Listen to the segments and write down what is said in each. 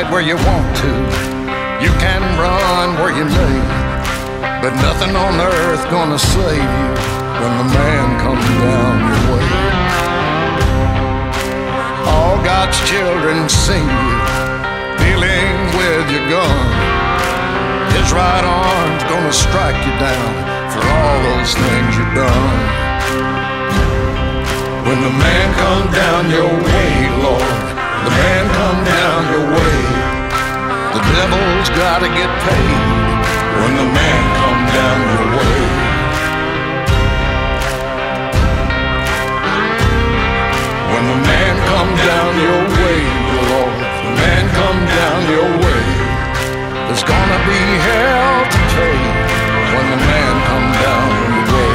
hide where you want to, you can run where you may, but nothing on earth gonna save you when the man comes down your way. All God's children sing you, dealing with your gun. His right arm's gonna strike you down for all those things you've done. When the man come down your way, Lord, the man come down your way, the devil's gotta get paid when the man come down your way. When the man come down your way, Lord, the man come down your way, there's gonna be hell to pay when the man come down your way.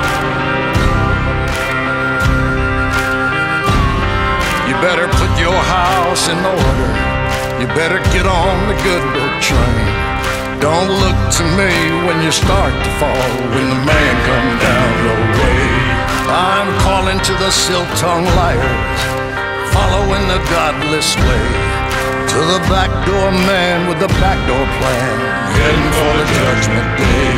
You better put your house in order, you better get on the good book train. Don't look to me when you start to fall, when the man come down your way. I'm calling to the silk-tongued liars, following the godless way, to the backdoor man with the backdoor plan, heading for the judgment day.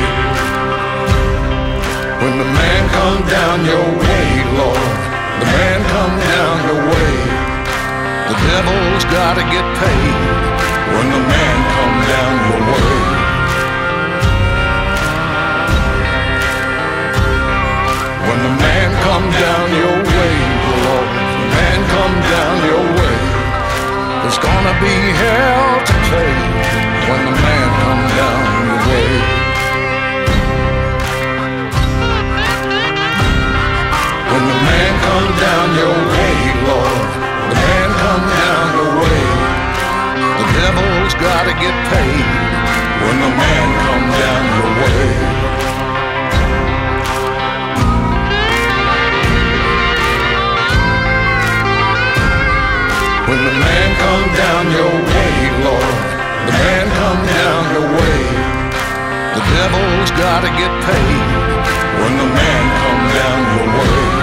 When the man come down your way, Lord, the man come down your way, the devil's gotta get paid when the man come down your way. When the man come down your way, Lord, the man come down your way, there's gonna be hell to pay when the man come down your way. When the man come down your way, Lord, the man come down your way, the devil's gotta get paid when the man come down your way. When the man come down your way, Lord, the man come down your way, the devil's gotta get paid when the man come down your way.